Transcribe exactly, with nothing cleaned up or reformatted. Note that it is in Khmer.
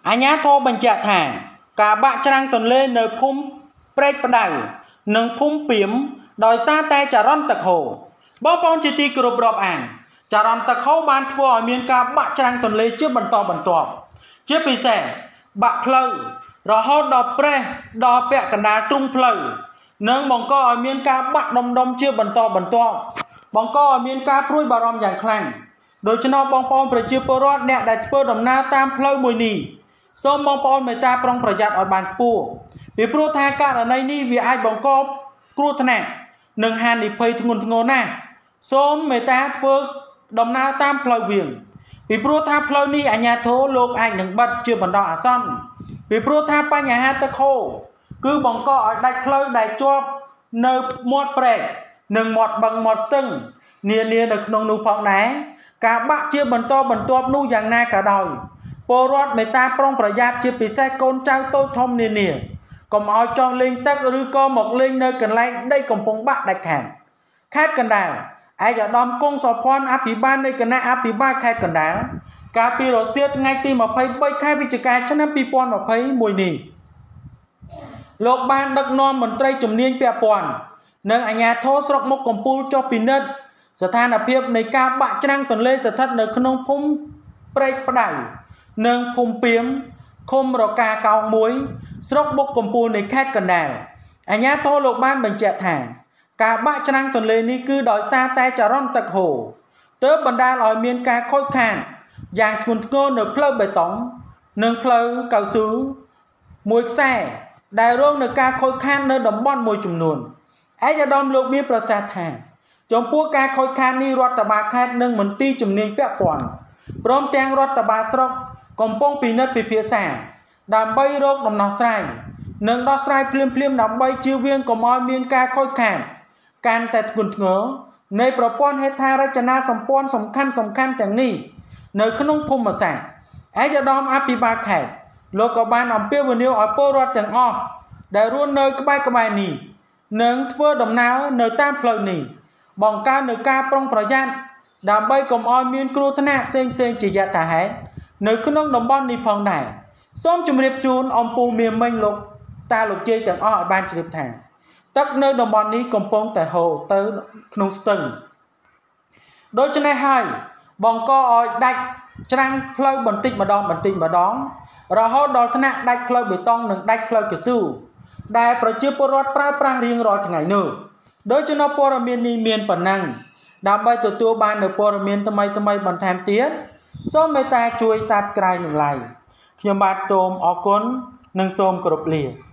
អាញាធរបញ្ជាក់ថាការបាក់ច្រាំងទន្លេនៅភូមិព្រែកផ្ដៅនិងភូមិពីមដោយសារតែចរន្តទឹកហូរបងប្អូនជាទីគោរពរាប់អានចរន្តទឹកហូរបានធ្វើឲ្យមានការបាក់ច្រាំងទន្លេជាបន្តបន្ទាប់ជាពិសេសបាក់ផ្លូវរហូតដល់ប្រេះដល់ពាក់កណ្ដាលទ្រុងផ្លូវនិងបង្កឲ្យមានការបាក់ដុំដុំជាបន្តបន្ទាប់បង្កឲ្យមានការព្រួយបារម្ភយ៉ាងខ្លាំងដូច្នោះបងប្អូនប្រជាពលរដ្ឋអ្នកដែលធ្វើដំណើរតាមផ្លូវមួយនេះសូមបងប្អូនមេត្តាប្រុងប្រយ័ត្នឲ្យបានខ្ពស់ពីព្រោះថាករណីនេះវាអាចបង្កគ្រោះថ្នាក់និងហានិភ័យធ្ងន់ធ្ងរណាស់សូមមេត្តាធ្វើដំណើរតាមផ្លូវវាងពីព្រោះថាផ្លូវនេះអាជ្ញាធរលោកអាចនឹងបិទជាបណ្ដោះអាសន្នពីព្រោះថាបញ្ហាទឹកហូរគឺបង្កឲ្យដាច់ផ្លូវដែលជាប់នៅមាត់ព្រែកនិងមាត់បឹងមាត់ស្ទឹងនានានៅក្នុងនោះផងដែរការបាក់ជាបន្តបន្ទាប់នោះយ៉ាងណាក៏ដោយពលរដ្ឋមេត្តាប្រុងប្រយ័ត្នជាពិសេសកូនចៅតូចធំនានាកុំឲ្យចោះលេងទឹកឬក៏មកលេងនៅកន្លែងដីកំពុងបាក់ដាច់ខាតខេត្តកណ្ដាលឯកឧត្តមគង់សុភ័ណ្ឌអភិបាលនៃគណៈអភិបាលខេត្តកណ្ដាលកាលពីរសៀលថ្ងៃទីម្ភៃបីខែវិច្ឆិកាឆ្នាំពីរពាន់ម្ភៃមួយនេះលោកបានដឹកនាំមន្ត្រីជំនាញពាក់ព័ន្ធនិងអាជ្ញាធរស្រុកមុខកំពូលចុះពិនិត្យស្ថានភាពនៃការបាក់ច្រាំងទន្លេស្ថិតនៅក្នុងភូមិព្រែកផ្ដៅនិងភូមិពីមឃុំរកាកោងមួយស្រុកមុខកំពូលនៃខេត្តកណ្ដាលអាជ្ញាធរលោកបានបញ្ជាក់ថាការបាក់ច្រាំងទន្លេនេះគឺដោយសារតែចរន្តទឹកហូរទើបបណ្ដាលឲ្យមានការខូចខាតយ៉ាងធ្ងន់ធ្ងរនៅផ្លូវបេតុងនិងផ្លូវកៅស៊ូមួយខ្សែដែលរងនឹងការខូចខាតនៅតំបន់មួយចំនួនឯកឧត្តមលោកមានប្រសាសន៍ថាចំពោះការខូចខាតនេះរដ្ឋបាលខេត្តនិងមន្ទីរជំនាញពាក់ព័ន្ធព្រមទាំងរដ្ឋបាលស្រុកកំពុងពិនិត្យពិភាក្សាដើម្បីរកដំណោះស្រាយនិងដោះស្រាយភ្លាមៗដើម្បីជៀសវាងកុំឲ្យមានការខូចខាតកាន់តែធ្ងន់ធ្ងរនៃប្រព័ន្ធហេដ្ឋារចនាសម្ព័ន្ធសំខាន់សំខាន់ទាំងនេះនៅក្នុងភូមិសាស្ត្រឯកឧត្តមអភិបាលខេត្តលោកក៏បានអំពាវនាវឲ្យពលរដ្ឋទាំងអស់ដែលរស់នៅក្បែរក្បែរនេះនិងធ្វើដំណើរនៅតាមផ្លូវនេះបង្កើននូវការប្រុងប្រយ័ត្នដើម្បីកុំឲ្យមានគ្រោះថ្នាក់ផ្សេងៗជាយថាហេតុនៅក្នុងតំបន់នេះផងដែរសូមជម្រាបជូនអំពូមាមិញលោកតាលោកជ័យទាំងអស់ឲ្យបានជ្រាបថាទឹកនៅតំបន់នេះកំពុងតែហូរទៅក្នុងស្ទឹងដូច្នេះហើយបង្កឲ្យដាច់ច្រាំងផ្លូវបន្តិចម្ដងបន្តិចម្ដងរហូតដល់ថ្នាក់ដាច់ផ្លូវបេតុងនិងដាច់ផ្លូវកៅស៊ូដែលប្រជាពលរដ្ឋប្រើប្រាស់រៀងរាល់ថ្ងៃនោះដូច្នោះព័ត៌មាននេះមានប៉ុណ្ណឹងដើម្បីទទួលបាននូវព័ត៌មានថ្មីថ្មីបន្ថែមទៀតសូមមេត្តាជួយ Subscribe និង Like ខ្ញុំបាទសូមអរគុណនិងសូមគោរពលា